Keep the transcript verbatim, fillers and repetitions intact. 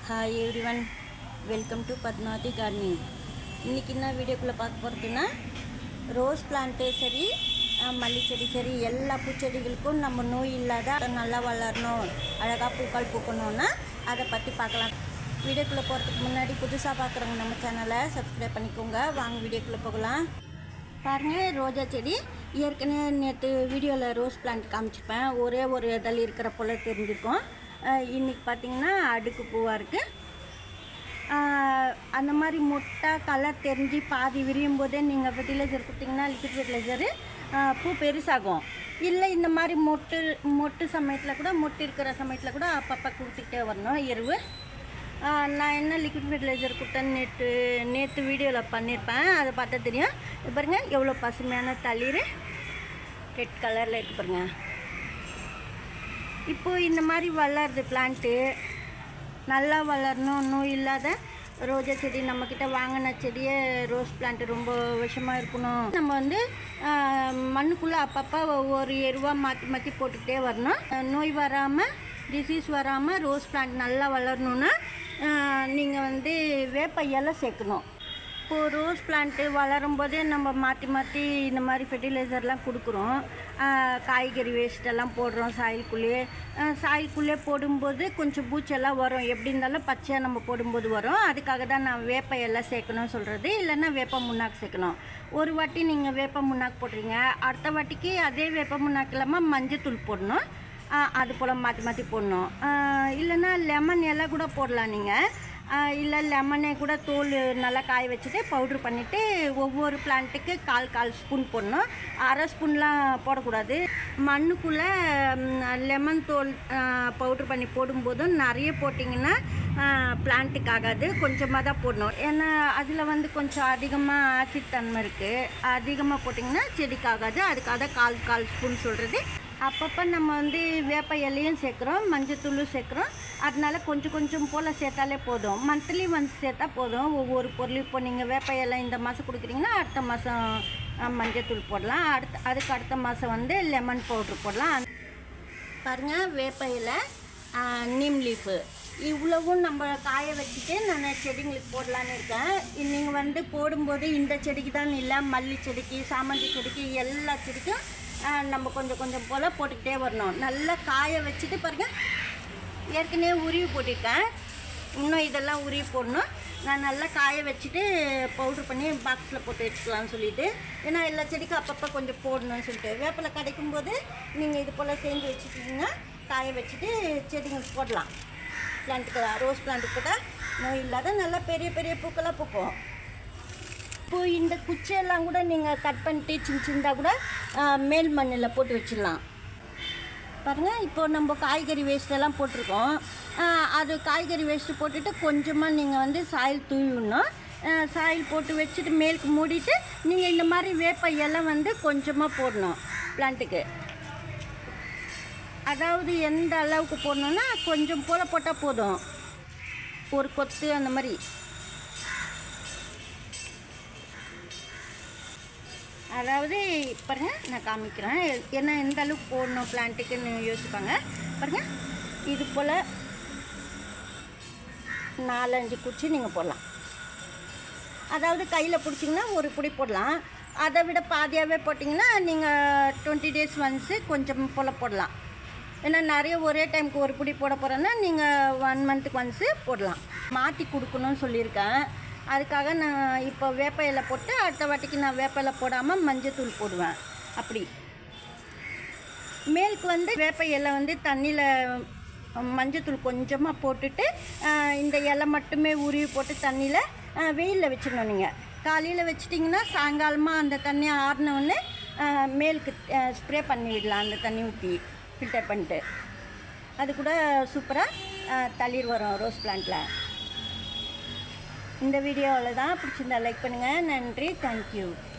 Hi everyone, welcome to Padmavati Gardening. இன்னைக்கு என்ன வீடியோக்குள்ள பார்க்க போறதுன்னா ரோஸ் பிளான்ட் சரி மல்லி செடி சரி எல்லா பூச்செடிகளுக்கும் நம்ம நோய் இல்லாத நல்லா வளரணும் அழகா பூக்கள் பூக்கணும்னா அதை பத்தி பார்க்கலாம். வீடியோக்குள்ள போறதுக்கு முன்னாடி புதுசா பார்க்குறவங்க நம்ம சேனலை சப்ஸ்கிரைப் பண்ணிக்கோங்க. வாங்க வீடியோக்குள்ள போகலாம். பாருங்க ரோஜா செடி ஏற்கனவே நேற்று வீடியோவில் ரோஸ் பிளான்ட் காமிச்சிருப்பேன். ஒரே ஒரு இதழ் இருக்கிற போல தெரிஞ்சிருக்கும். இன்றைக்கி பார்த்திங்கன்னா அடுக்கு பூவாக இருக்குது. அந்த மாதிரி முட்டை கலர் தெரிஞ்சு பாதி விரியும் போதே நீங்கள் ஃபெர்டிலைசர் கொடுத்தீங்கன்னா லிக்விட் ஃபெர்டிலைசரு பூ பெருசாகும். இல்லை இந்த மாதிரி மொட்டு மொட்டு சமயத்தில் கூட மொட்டு இருக்கிற சமயத்தில் கூட அப்பப்போ கொடுத்துக்கிட்டே வரணும் எருவு. நான் என்ன லிக்விட் ஃபெர்டிலைசர் கொடுத்தேன்னு நேற்று நேற்று வீடியோவில் பண்ணியிருப்பேன், அதை பார்த்தா தெரியும். இது பாருங்கள் எவ்வளோ பசுமையான தளிர் ரெட் கலரில் இருக்குது பாருங்கள். இப்போது இந்த மாதிரி வளருது பிளான்ட்டு நல்லா வளரணும். நோய் இல்லாத ரோஜா செடி நம்மக்கிட்ட வாங்கின செடியே ரோஸ் பிளான்ட்டு ரொம்ப விஷமாக இருக்கணும். நம்ம வந்து மண்ணுக்குள்ளே அப்பப்போ ஒவ்வொரு எருவாக மாற்றி மாற்றி போட்டுக்கிட்டே வரணும். நோய் வராமல் டிசீஸ் வராமல் ரோஸ் பிளான்ட் நல்லா வளரணுன்னா நீங்கள் வந்து வேப்ப இலை சேர்க்கணும். இப்போது ரோஸ் பிளான்ட்டு வளரும் போதே நம்ம மாற்றி மாற்றி இந்த மாதிரி ஃபெர்டிலைசர்லாம் கொடுக்குறோம். காய்கறி வேஸ்ட்டெல்லாம் போடுறோம் சாயில்குள்ளேயே. சாயில்குள்ளே போடும்போது கொஞ்சம் பூச்செல்லாம் வரும். எப்படி இருந்தாலும் பச்சையாக நம்ம போடும்போது வரும். அதுக்காக தான் நான் வேப்ப எல்லாம் சேர்க்கணும்னு சொல்கிறது. இல்லைன்னா வேப்ப முன்னாக்கு சேர்க்கணும். ஒரு வாட்டி நீங்கள் வேப்ப முன்னாக்கு போடுறீங்க, அடுத்த வாட்டிக்கு அதே வேப்ப முன்னாக்கு இல்லாமல் மஞ்சத்தூள் போடணும். அது போல் மாற்றி மாற்றி போடணும். இல்லைன்னா லெமன் எல்லாம் கூட போடலாம் நீங்கள். இல்லை லெமனே கூட தோல் நல்லா காய வச்சுட்டு பவுட்ரு பண்ணிவிட்டு ஒவ்வொரு பிளான்ட்டுக்கு கால் கால் ஸ்பூன் போடணும். அரை ஸ்பூன்லாம் போடக்கூடாது. மண்ணுக்குள்ளே லெமன் தோல் பவுட்ரு பண்ணி போடும்போதும் நிறைய போட்டிங்கன்னா பிளான்ட்டுக்கு ஆகாது, கொஞ்சமாக தான் போடணும். ஏன்னா அதில் வந்து கொஞ்சம் அதிகமாக ஆசிட் தன்மை இருக்குது. அதிகமாக போட்டிங்கன்னா செடிக்கு ஆகாது. அதுக்காக தான் கால் கால் ஸ்பூன் சொல்கிறது. அப்பப்போ நம்ம வந்து வேப்ப இலையும் சேர்க்குறோம், மஞ்சத்தூளும் சேர்க்குறோம். அதனால கொஞ்சம் கொஞ்சம் போல் சேர்த்தாலே போதும். மந்த்லி ஒன்ஸ் சேர்த்தா போதும். ஒவ்வொரு பொருளும் இப்போ நீங்கள் வேப்ப இலை இந்த மாதம் கொடுக்குறீங்கன்னா அடுத்த மாதம் மஞ்சத்தூள் போடலாம். அடுத்த அதுக்கு அடுத்த மாதம் வந்து லெமன் பவுட்ரு போடலாம். பாருங்கள் வேப்ப இலை, நீம் லீஃபு இவ்வளவும் நம்ம காய வச்சுட்டு நான் செடிங்களுக்கு போடலான்னு இருக்கேன். நீங்கள் வந்து போடும்போது இந்த செடிக்கு தான் இல்லை, மல்லி செடிக்கு சாமந்தி செடிக்கு எல்லா செடிக்கும் நம்ம கொஞ்சம் கொஞ்சம் போல் போட்டுக்கிட்டே வரணும். நல்லா காய வச்சுட்டு பாருங்கள் ஏற்கனவே உருவி போட்டிருக்கேன். இன்னும் இதெல்லாம் உருவி போடணும். நான் நல்லா காய வச்சுட்டு பவுட்ரு பண்ணி பாக்ஸில் போட்டு வச்சுக்கலான்னு சொல்லிவிட்டு, ஏன்னா எல்லா செடிக்கும் அப்பப்போ கொஞ்சம் போடணும்னு சொல்லிட்டு வேப்பிலை கிடைக்கும்போது நீங்கள் இது போல் செஞ்சு வச்சுட்டிங்கன்னா காய வச்சுட்டு செடிங்களுக்கு போடலாம். பிளான்ட்டுக்கு ரோஸ் பிளான்ட்டுக்கு கூட நோய் இல்லாத நல்லா பெரிய பெரிய பூக்களாக பூக்கும். இப்போது இந்த குச்சையெல்லாம் கூட நீங்கள் கட் பண்ணிட்டு சின்ன சின்னதாக கூட மேல் மண்ணில் போட்டு வச்சிடலாம். பாருங்கள் இப்போது நம்ம காய்கறி வேஸ்ட்டெல்லாம் போட்டிருக்கோம். அது காய்கறி வேஸ்ட்டு போட்டுட்டு கொஞ்சமாக நீங்கள் வந்து சாயில் தூவி விடணும். சாயில் போட்டு வச்சுட்டு மேலுக்கு மூடிட்டு நீங்கள் இந்த மாதிரி வேப்ப இலை வந்து கொஞ்சமாக போடணும் பிளான்ட்டுக்கு. அதாவது எந்த அளவுக்கு போடணுன்னா கொஞ்சம் போல் போட்டால் போதும், ஒரு கொத்து அந்த மாதிரி. அதாவது பாருங்கள் நான் காமிக்கிறேன், ஏன்னா எந்த அளவுக்கு போடணும் பிளான்ட்டுக்குன்னு யோசிப்பாங்க. பாருங்கள் இது போல் நாலஞ்சு குச்சி நீங்கள் போடலாம். அதாவது கையில் பிடிச்சிங்கன்னா ஒரு பிடி போடலாம். அதை விட பாதியாகவே போட்டிங்கன்னா நீங்கள் டுவெண்ட்டி டேஸ் ஒன்ஸு கொஞ்சம் போல் போடலாம். ஏன்னா நிறைய ஒரே டைமுக்கு ஒரு பிடி போட போகிறேன்னா நீங்கள் ஒன் மந்த்துக்கு ஒன்ஸு போடலாம். மாற்றி கொடுக்கணும்னு சொல்லியிருக்கேன். அதுக்காக நான் இப்போ வேப்ப இலை போட்டு அடுத்த வாட்டிக்கு நான் வேப்ப இலை போடாமல் மஞ்சத்தூள் போடுவேன். அப்படி மேலுக்கு வந்து வேப்ப இலை வந்து தண்ணியில் மஞ்சத்தூள் கொஞ்சமாக போட்டுட்டு இந்த இலை மட்டுமே உருவி போட்டு தண்ணியில் வெயிலில் வச்சிடணும். நீங்கள் காலையில் வச்சிட்டிங்கன்னா சாயங்காலமாக அந்த தண்ணி ஆறினவுடனே மேலுக்கு ஸ்ப்ரே பண்ணிடலாம். அந்த தண்ணி ஊற்றி ஃபில்டர் பண்ணிட்டு அது கூட சூப்பராக தளிர் வரும் ரோஸ் பிளான்ட்டில். இந்த வீடியோவில் தான் பிடிச்சிருந்தா லைக் பண்ணுங்கள். நன்றி, தேங்க்யூ.